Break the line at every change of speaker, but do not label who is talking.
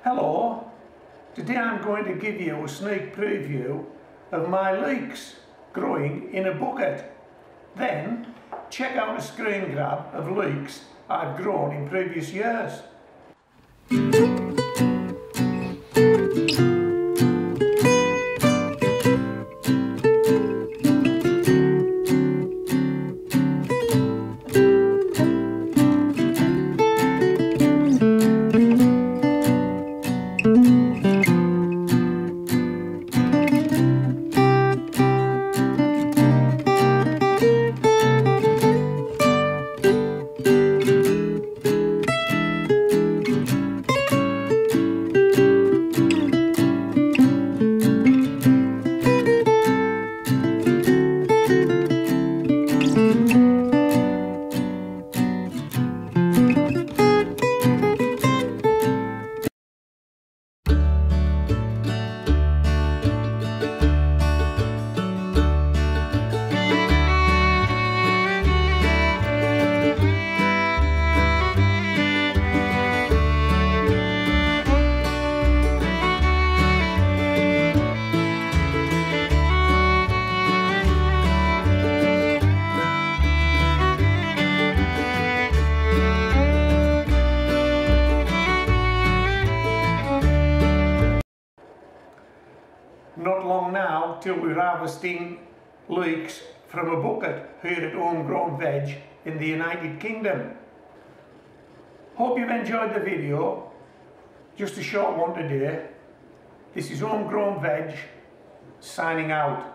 Hello, today I'm going to give you a sneak preview of my leeks growing in a bucket. Then check out a screen grab of leeks I've grown in previous years. Not long now till we're harvesting leeks from a bucket here at Homegrown Veg in the United Kingdom. Hope you've enjoyed the video. Just a short one today. This is Homegrown Veg signing out.